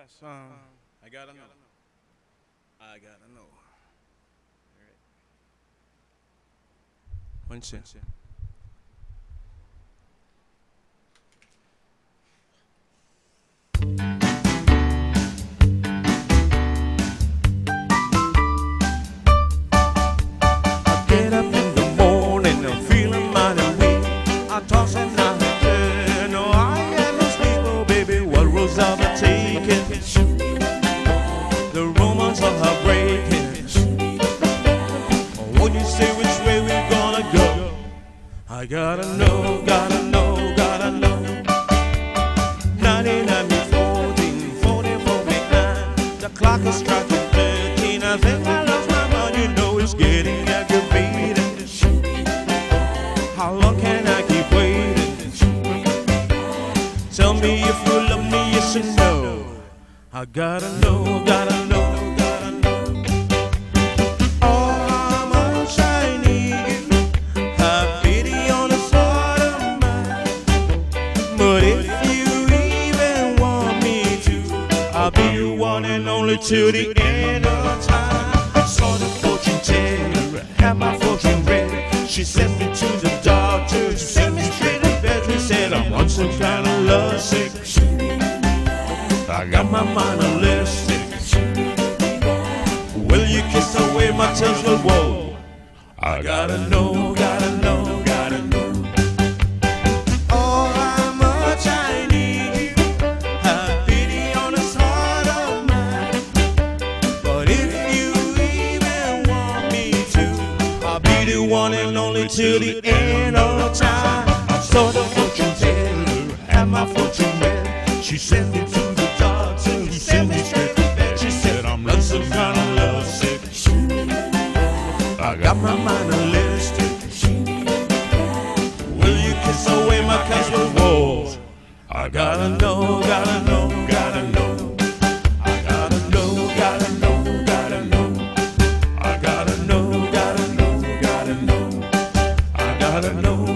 Last song. I gotta know. I gotta know. All right. One second. I get up in the morning, I'm feeling mighty weak. I toss and I turn, no, I am asleep. Oh, baby, what roads have I taken? The romance of her breaking. When you say which way we're gonna go, I gotta know, gotta know, gotta know. 99 14, 44 midnight. The clock is striking 13. I think I lost my mind. You know it's getting aggravating. How long can I keep waiting? Tell me if you love me, yes or no. I gotta know, gotta know, gotta know. Oh, how much I need you. Have pity on the sort of mine. But if you even want me to, I'll be your one and only till the end of time. I saw the fortune teller, had my fortune read. She sent me to the doctor to send me straight to bed. She said I'm on some kind of love sick. I got my mind on lipstick. Will you kiss away my tears? Well, whoa. I gotta know, gotta know, gotta know. Oh, how much I need you. Have pity on this heart of mine. But if you even want me to, I'll be the one and only till the end of time. I saw the fortune teller, had my fortune read. She sent me to the doctor, he sent me straight to bed. She said I'm not some kind of love sick. I got my mind on lipstick. Will you kiss away my casual walls? I gotta know, gotta know, gotta know. I gotta know, gotta know, gotta know. I gotta know, gotta know, gotta know. I gotta know.